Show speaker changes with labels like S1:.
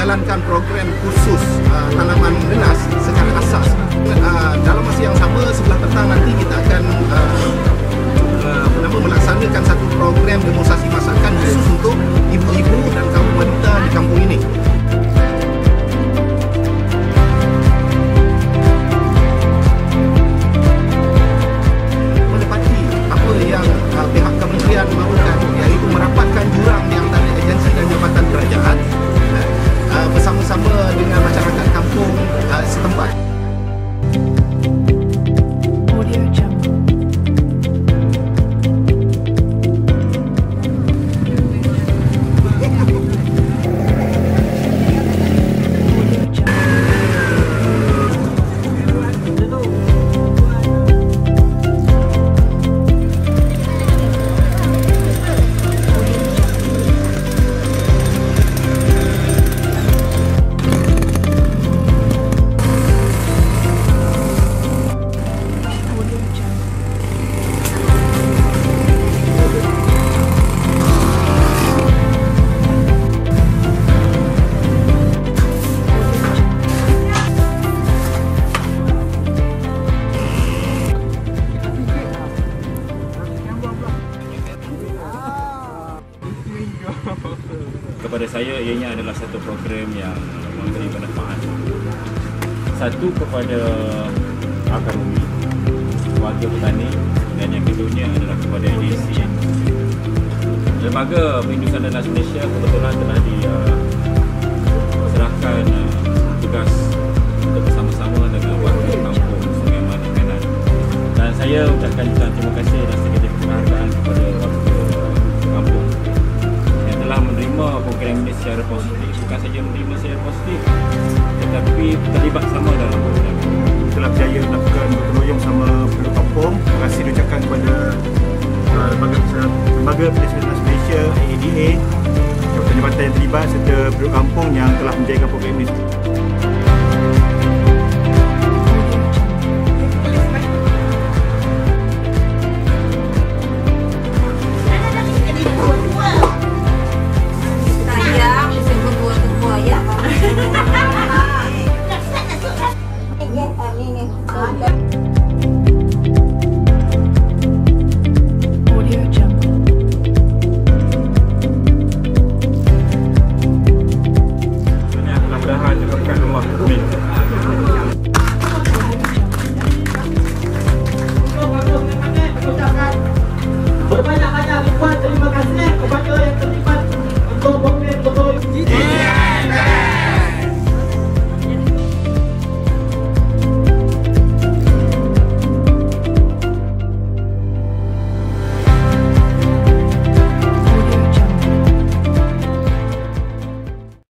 S1: menjalankan program kursus tanaman nenas secara asas. Dalam masa yang sama, sebelah petang nanti kita akan melaksanakan satu program demonstrasi masakan khusus untuk ibu-ibu dan kaum wanita di kampung ini. Menepati apa yang pihak kementerian mahukan, iaitu merapatkan jurang di antara agensi dan jabatan kerajaan bersama-sama dengan masyarakat kampung setempat.
S2: Kepada saya, ianya adalah satu program yang memberi manfaat. Satu kepada akar bumi, warga petani, dan yang keduanya adalah kepada agensi. Lembaga Perindustrian Nenas Malaysia kebetulan telah diserahkan tugas untuk bersama-sama dengan warga kampung Sungai Mati Kanan. Dan saya ucapkan terima kasih dan sedikit penghargaan kepada warga kampung yang telah menerima program ini secara positif. Bukan saja menerima secara positif, tetapi terlibat sama dalam program.
S3: Telah berjaya melakukan gotong royong sama penduduk kampung. Terima kasih diucapkan kepada Lembaga Perindustrian Nenas Malaysia (AADA), jabatan-jabatan yang terlibat serta penduduk kampung yang telah menjayakan program ini.